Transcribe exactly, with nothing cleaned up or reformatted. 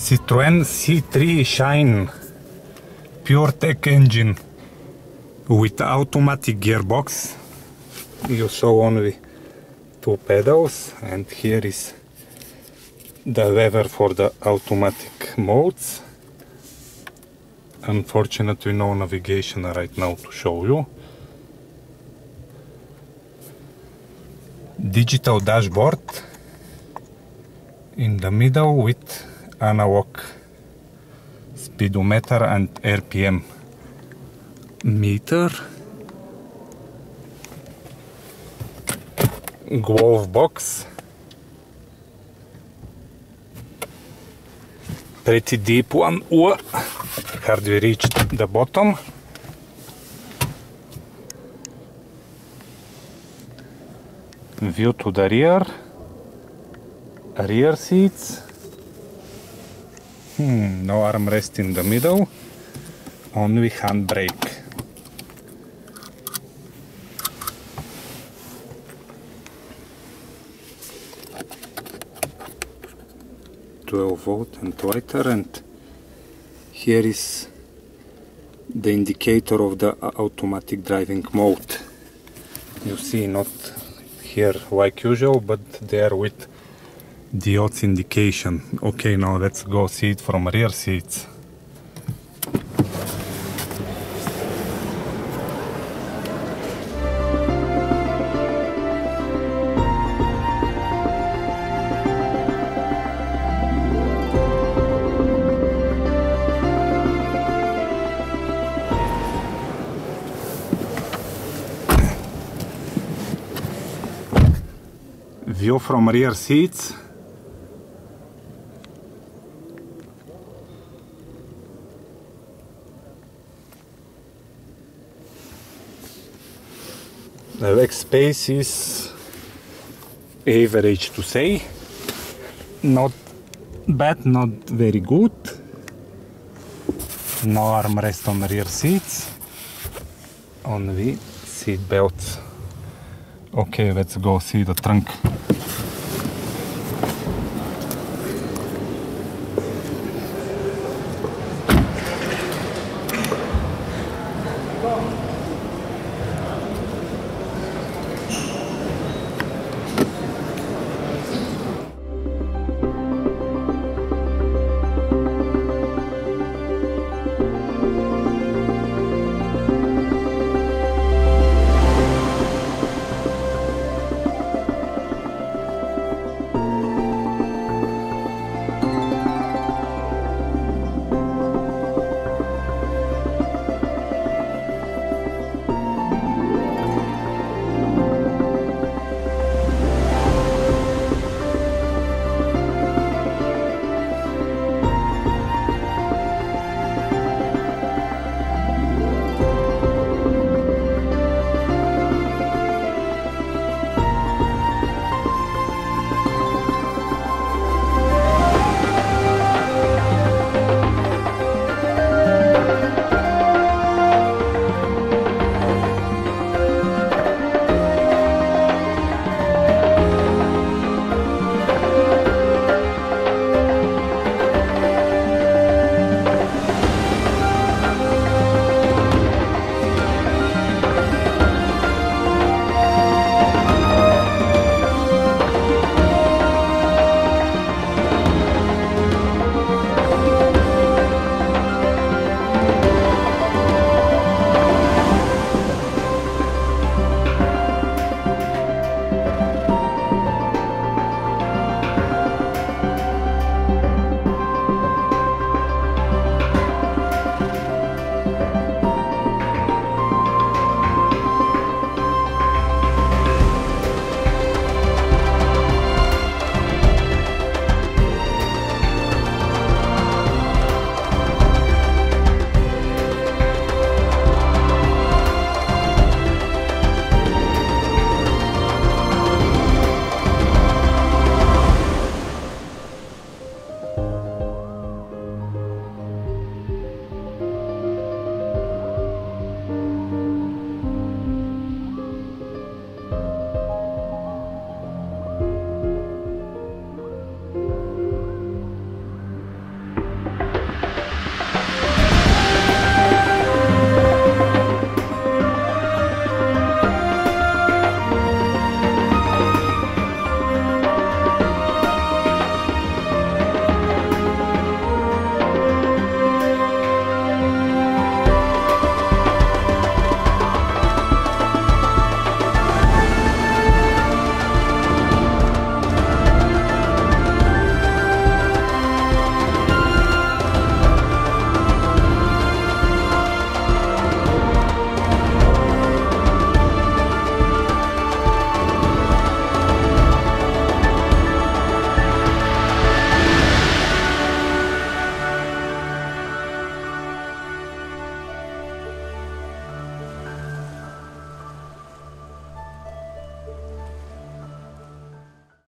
Citroën C three Shine PureTech engine with automatic gearbox. You saw only two pedals, and here is the lever for the automatic modes. Unfortunately, no navigation right now to show you. Digital dashboard in the middle with analog speedometer and R P M meter. Glove box. Pretty deep one. Ooh, hardly reached the bottom. View to the rear. Rear seats. Hmm, no armrest in the middle. Only handbrake. twelve volt and lighter, and here is the indicator of the automatic driving mode. You see, not here like usual, but there with diodes indication. Okay, now let's go see it from rear seats. View from rear seats. The leg space is average to say. Not bad, not very good. No armrest on rear seats. Only seat belts. Okay, let's go see the trunk.